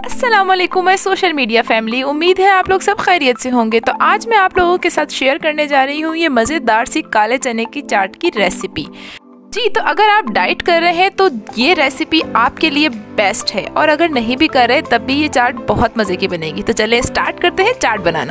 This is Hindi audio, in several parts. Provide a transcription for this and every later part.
अस्सलामुअलैकुम मैं सोशल मीडिया फैमिली, उम्मीद है आप लोग सब खैरियत से होंगे। तो आज मैं आप लोगों के साथ शेयर करने जा रही हूँ ये मज़ेदार सी काले चने की चाट की रेसिपी। जी, तो अगर आप डाइट कर रहे हैं तो ये रेसिपी आपके लिए बेस्ट है, और अगर नहीं भी कर रहे तब भी ये चाट बहुत मज़े की बनेगी। तो चले स्टार्ट करते हैं चाट बनाना।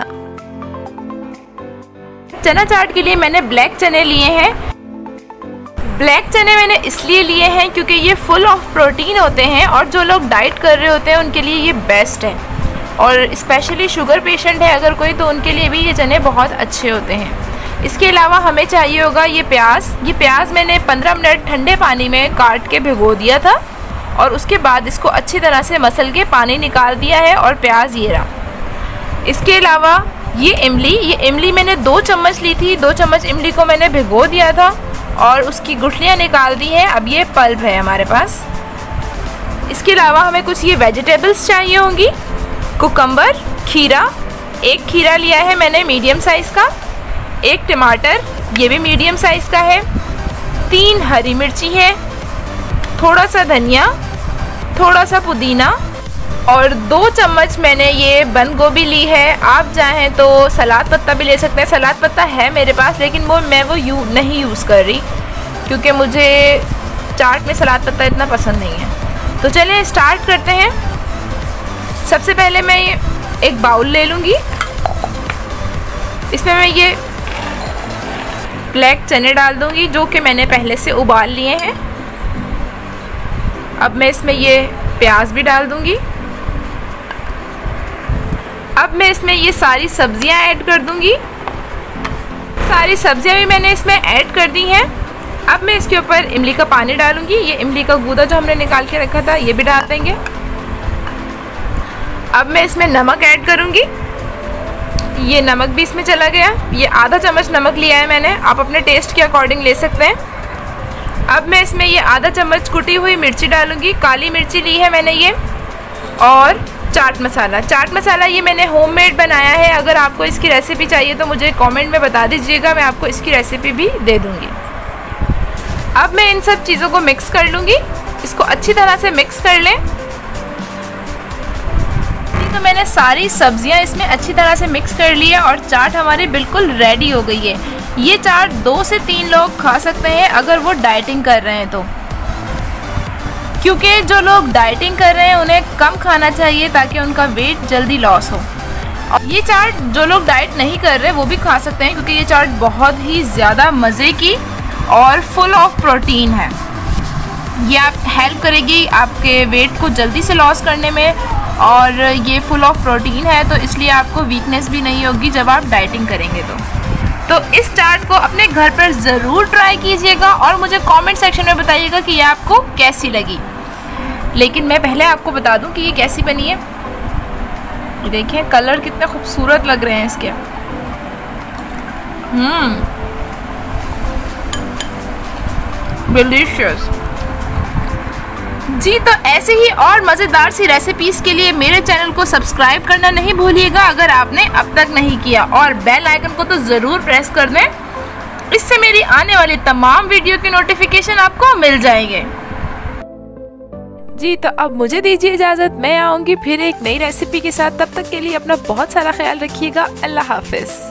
चना चाट के लिए मैंने ब्लैक चने लिए हैं। ब्लैक चने मैंने इसलिए लिए हैं क्योंकि ये फुल ऑफ प्रोटीन होते हैं और जो लोग डाइट कर रहे होते हैं उनके लिए ये बेस्ट है, और स्पेशली शुगर पेशेंट है अगर कोई तो उनके लिए भी ये चने बहुत अच्छे होते हैं। इसके अलावा हमें चाहिए होगा ये प्याज मैंने 15 मिनट ठंडे पानी में काट के भिगो दिया था, और उसके बाद इसको अच्छी तरह से मसल के पानी निकाल दिया है, और प्याज ये रहा। इसके अलावा ये इमली मैंने 2 चम्मच ली थी। 2 चम्मच इमली को मैंने भिगो दिया था और उसकी गुठलियाँ निकाल दी हैं। अब ये पल्प है हमारे पास। इसके अलावा हमें कुछ ये वेजिटेबल्स चाहिए होंगी। कुकम्बर, खीरा, 1 खीरा लिया है मैंने मीडियम साइज़ का, 1 टमाटर ये भी मीडियम साइज़ का है, 3 हरी मिर्ची है, थोड़ा सा धनिया, थोड़ा सा पुदीना, और 2 चम्मच मैंने ये बंद गोभी ली है। आप चाहें तो सलाद पत्ता भी ले सकते हैं। सलाद पत्ता है मेरे पास, लेकिन मैं वो नहीं यूज़ कर रही क्योंकि मुझे चाट में सलाद पत्ता इतना पसंद नहीं है। तो चलिए स्टार्ट करते हैं। सबसे पहले मैं एक बाउल ले लूँगी। इसमें मैं ये ब्लैक चने डाल दूँगी जो कि मैंने पहले से उबाल लिए हैं। अब मैं इसमें ये प्याज भी डाल दूँगी। अब मैं इसमें ये सारी सब्जियां ऐड कर दूंगी। सारी सब्जियां भी मैंने इसमें ऐड कर दी हैं। अब मैं इसके ऊपर इमली का पानी डालूंगी। ये इमली का गूदा जो हमने निकाल के रखा था ये भी डाल देंगे। अब मैं इसमें नमक ऐड करूंगी। ये नमक भी इसमें चला गया। ये आधा चम्मच नमक लिया है मैंने, आप अपने टेस्ट के अकॉर्डिंग ले सकते हैं। अब मैं इसमें ये आधा चम्मच कुटी हुई मिर्ची डालूंगी। काली मिर्ची ली है मैंने ये, और चाट मसाला ये मैंने होममेड बनाया है। अगर आपको इसकी रेसिपी चाहिए तो मुझे कमेंट में बता दीजिएगा, मैं आपको इसकी रेसिपी भी दे दूंगी। अब मैं इन सब चीज़ों को मिक्स कर लूँगी। इसको अच्छी तरह से मिक्स कर लें। तो मैंने सारी सब्जियां इसमें अच्छी तरह से मिक्स कर लिया और चाट हमारी बिल्कुल रेडी हो गई है। ये चाट 2 से 3 लोग खा सकते हैं अगर वो डाइटिंग कर रहे हैं तो, क्योंकि जो लोग डाइटिंग कर रहे हैं उन्हें कम खाना चाहिए ताकि उनका वेट जल्दी लॉस हो। और ये चाट जो लोग डाइट नहीं कर रहे वो भी खा सकते हैं, क्योंकि ये चाट बहुत ही ज़्यादा मज़े की और फुल ऑफ प्रोटीन है। ये आप हेल्प करेगी आपके वेट को जल्दी से लॉस करने में, और ये फुल ऑफ प्रोटीन है तो इसलिए आपको वीकनेस भी नहीं होगी जब आप डाइटिंग करेंगे तो इस चाट को अपने घर पर ज़रूर ट्राई कीजिएगा और मुझे कमेंट सेक्शन में बताइएगा कि ये आपको कैसी लगी। लेकिन मैं पहले आपको बता दूं कि ये कैसी बनी है। देखें कलर कितने खूबसूरत लग रहे हैं इसके। डिलीशियस जी। तो ऐसे ही और मज़ेदार सी रेसिपीज़ के लिए मेरे चैनल को सब्सक्राइब करना नहीं भूलिएगा अगर आपने अब तक नहीं किया, और बेल आइकन को तो ज़रूर प्रेस कर दें। इससे मेरी आने वाली तमाम वीडियो की नोटिफिकेशन आपको मिल जाएंगे। जी, तो अब मुझे दीजिए इजाज़त। मैं आऊँगी फिर एक नई रेसिपी के साथ। तब तक के लिए अपना बहुत सारा ख्याल रखिएगा। अल्लाह हाफिज़।